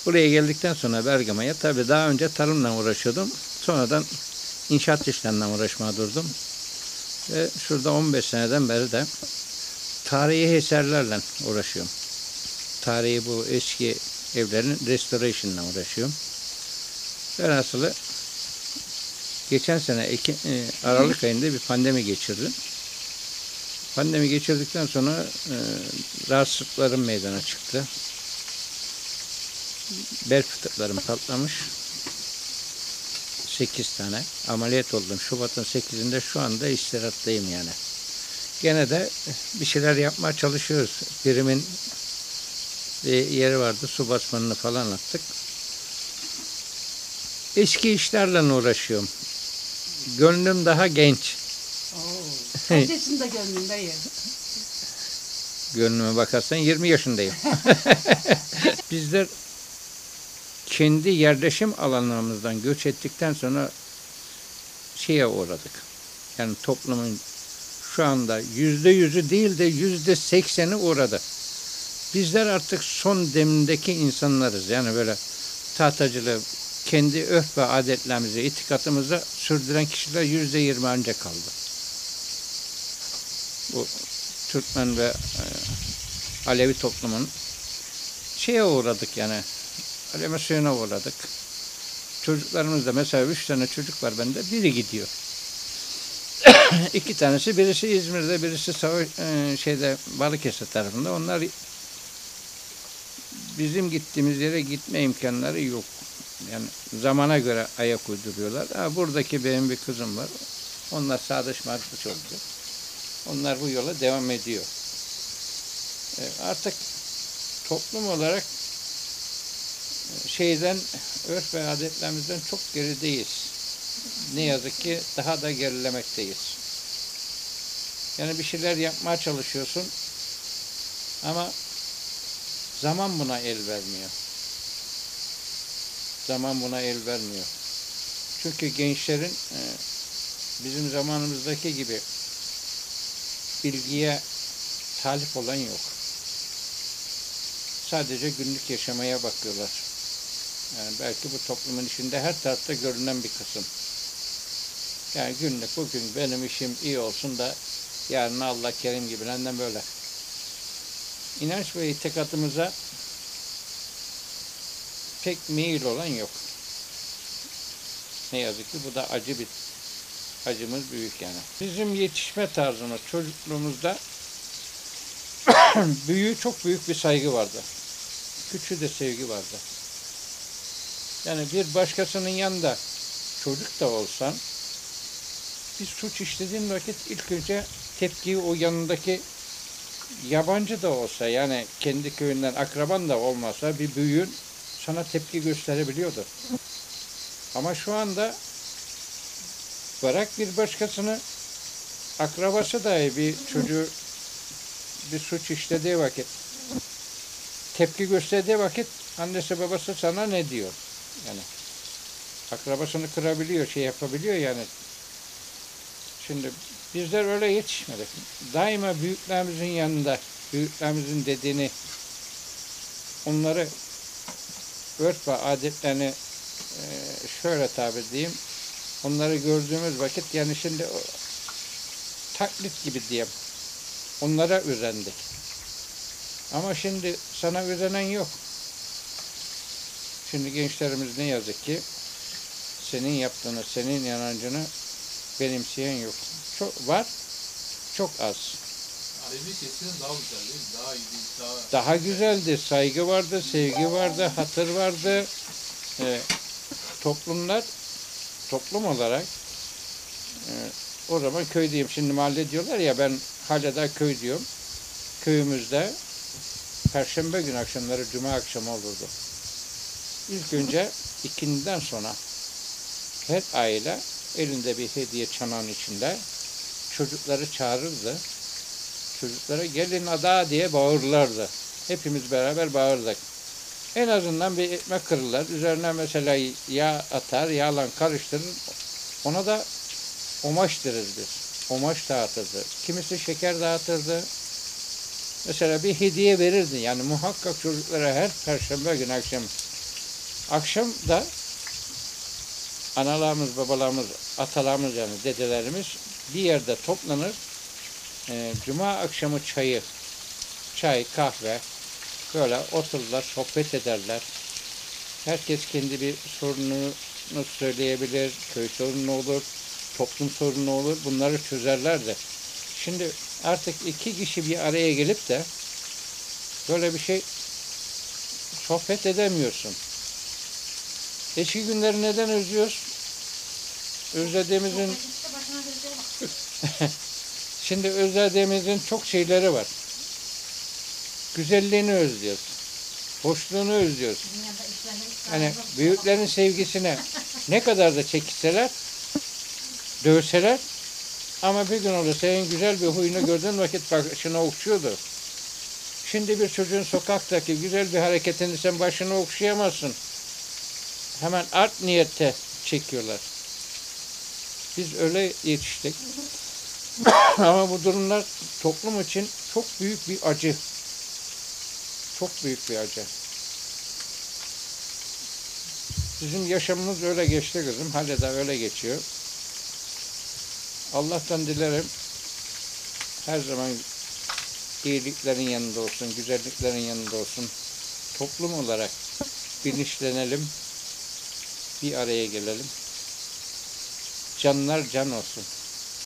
Buraya geldikten sonra Bergama'ya tabii daha önce tarımla uğraşıyordum. Sonradan inşaat işlerinden uğraşmaya durdum. Ve şurada 15 seneden beri de tarihi eserlerle uğraşıyorum. Tarihi bu eski evlerin restorasyonuyla uğraşıyorum. Velhasılı geçen sene Aralık ayında bir pandemi geçirdim. Pandemi geçirdikten sonra rahatsızlıklarım meydana çıktı. Bel fıtıklarım patlamış. 8 tane ameliyat oldum. Şubat'ın 8'inde şu anda istirahattayım yani. Gene de bir şeyler yapmaya çalışıyoruz. Birimin bir yeri vardı. Su basmanını falan attık. Eski işlerle uğraşıyorum. Gönlüm daha genç. Kaç yaşında gönlün dayı? Gönlüme bakarsan 20 yaşındayım. Bizler kendi yerleşim alanlarımızdan göç ettikten sonra şeye uğradık. Yani toplumun şu anda %100'ü değil de %80'i uğradı. Bizler artık son demindeki insanlarız. Yani böyle tahtacılığı, kendi örf ve adetlerimizi, itikatımızı sürdüren kişiler %20 ancak kaldı. Bu Türkmen ve Alevi toplumun şeye uğradık yani. Aleme suyuna uğradık. Çocuklarımız da mesela 3 tane çocuk var bende. Biri gidiyor. 2 tanesi, birisi İzmir'de, birisi Balıkesir tarafında. Onlar bizim gittiğimiz yere gitme imkanları yok. Yani zamana göre ayak uyduruyorlar. Buradaki benim bir kızım var. Onlar Sadıç Marklıç oldu. Onlar bu yola devam ediyor. Artık toplum olarak örf ve adetlerimizden çok gerideyiz. Ne yazık ki daha da gerilemekteyiz. Yani bir şeyler yapmaya çalışıyorsun ama zaman buna el vermiyor. Zaman buna el vermiyor. Çünkü gençlerin bizim zamanımızdaki gibi bilgiye talip olan yok. Sadece günlük yaşamaya bakıyorlar. Yani belki bu toplumun içinde her tarafta görünen bir kısım. Yani günlük bugün benim işim iyi olsun da yarın Allah Kerim gibi benden böyle. İnanç ve itikadımıza pek meyil olan yok. Ne yazık ki bu da acımız büyük yani. Bizim yetişme tarzımız çocukluğumuzda çok büyük bir saygı vardı. Küçüğü de sevgi vardı. Yani bir başkasının yanında çocuk da olsan bir suç işlediğin vakit ilk önce tepkiyi o yanındaki yabancı da olsa yani kendi köyünden akraban da olmasa bir büyüğün sana tepki gösterebiliyordu. Ama şu anda bırak bir başkasını akrabası dahi bir çocuğu bir suç işlediği vakit tepki gösterdiği vakit annesi babası sana ne diyor? Yani akrabasını kırabiliyor, yapabiliyor yani. Şimdi bizler öyle yetişmedik. Daima büyüklerimizin yanında, büyüklerimizin dediğini, onları örf ve adetlerini şöyle tabir diyeyim, onları gördüğümüz vakit yani şimdi taklit gibi diyeyim. Onlara özendik. Ama şimdi sana özenen yok. Şimdi gençlerimiz ne yazık ki senin yaptığını, senin inancını benimseyen yok. Çok var, çok az. Alevi eskiden daha güzel değil mi? Daha iyiydi, daha güzeldi. Saygı vardı, sevgi vardı, hatır vardı. Toplum olarak o zaman köy diyeyim. Şimdi mahalle diyorlar ya, ben hala da köy diyorum. Köyümüzde Perşembe günü akşamları Cuma akşamı olurdu. İlk önce ikindiden sonra her aile elinde bir hediye çanağın içinde çocukları çağırırdı. Çocuklara gelin ada diye bağırırlardı. Hepimiz beraber bağırdık. En azından bir ekmek kırırlar. Üzerine mesela yağ atar, yağla karıştırır. Ona da omaç deriz biz. Omaç dağıtırdı. Kimisi şeker dağıtırdı. Mesela bir hediye verirdi. Yani muhakkak çocuklara her Perşembe günü akşam Akşam da analarımız, babalarımız, atalarımız yani dedelerimiz bir yerde toplanır. Cuma akşamı çay, kahve böyle otururlar, sohbet ederler. Herkes kendi bir sorununu söyleyebilir, köy sorunu olur, toplum sorunu olur. Bunları çözerler de. Şimdi artık iki kişi bir araya gelip de böyle bir şey sohbet edemiyorsun. Eski günleri neden özlüyoruz? Özlediğimizin şimdi özlediğimizin çok şeyleri var. Güzelliğini özlüyoruz. Hoşluğunu özlüyoruz. Hani büyüklerin sevgisine ne kadar da çekişseler, dövseler ama bir gün olur senin güzel bir huyunu gördüğün vakit başına okşuyordu. Şimdi bir çocuğun sokaktaki güzel bir hareketini sen başına okşayamazsın. Hemen art niyette çekiyorlar. Biz öyle yetiştik. Ama bu durumlar toplum için çok büyük bir acı. Çok büyük bir acı. Bizim yaşamımız öyle geçti kızım. Hala da öyle geçiyor. Allah'tan dilerim her zaman iyiliklerin yanında olsun, güzelliklerin yanında olsun. Toplum olarak bilinçlenelim, bir araya gelelim. Canlar can olsun.